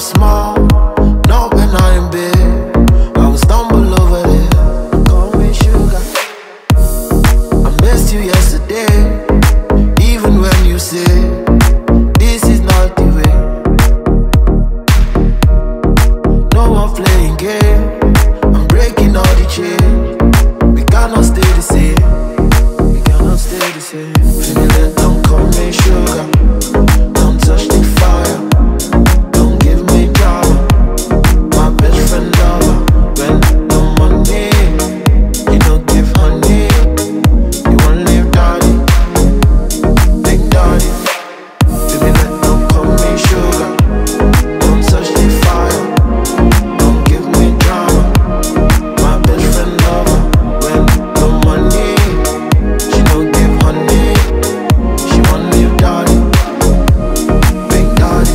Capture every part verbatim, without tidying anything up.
was small, not when I am big. I will stumble over there. Call me sugar. I missed you yesterday, even when you say this is not the way. No one playing game, I'm breaking all the chains. We cannot stay the same, we cannot stay the same. Feeling it, don't call me sugar. Don't touch the fire, don't give me drama. My best friend lover, when no money, you don't give honey. You won't leave daddy, big daddy. Feeling it, don't call me sugar. Don't touch the fire, don't give me drama. My best friend lover, when no money, she don't give honey. She won't leave daddy, big daddy.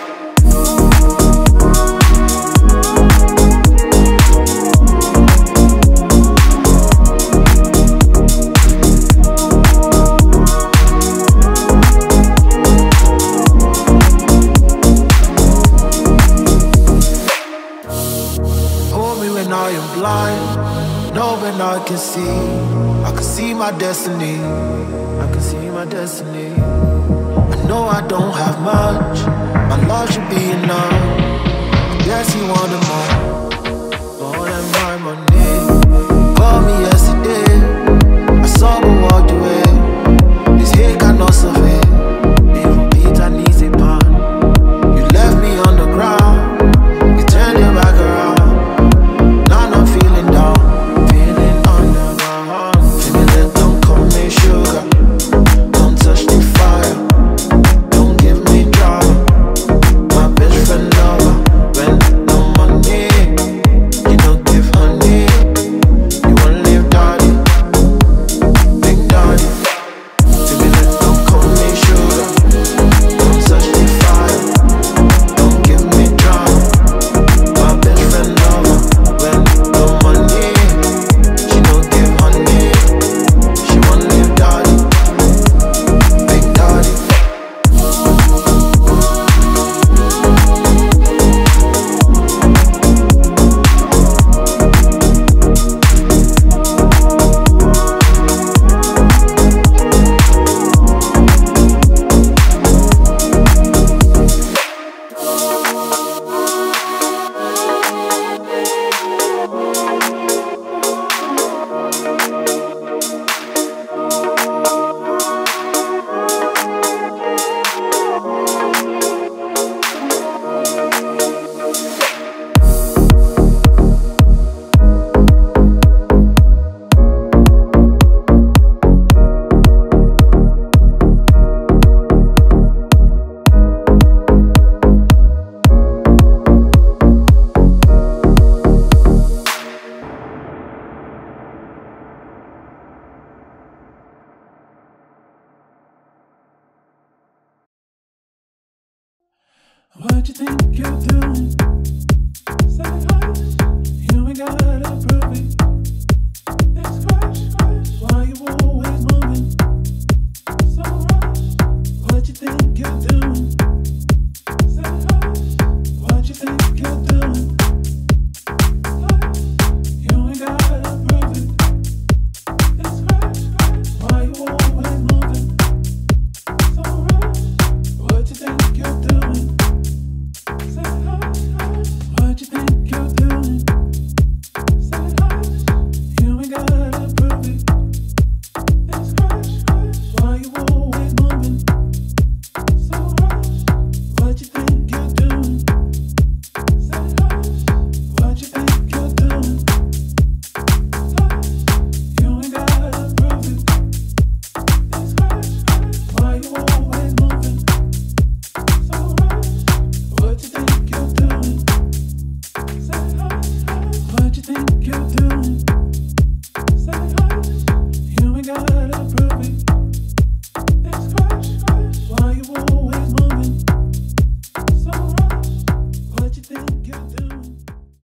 Hold me when I am blind, know when I can see. I can see my destiny, I can see my destiny. I know I don't have much, my love should be enough. I guess you wanted more, more than my money. Called me yesterday, I saw but walked away. This hate cannot survive, even Peter needs a pan. You left me on the ground, you turned your back around. Now I'm feeling down, feeling underground. Feeling that, don't call me sugar. Don't touch the fire, don't give me drama. My best friend lover, when no money, you don't give honey. You won't leave daddy, big daddy. Feeling that, don't call me sugar. Don't touch the fire, don't give me drama. My best friend lover, when no money, she don't give honey. She won't leave daddy, big daddy. What you think you're doing?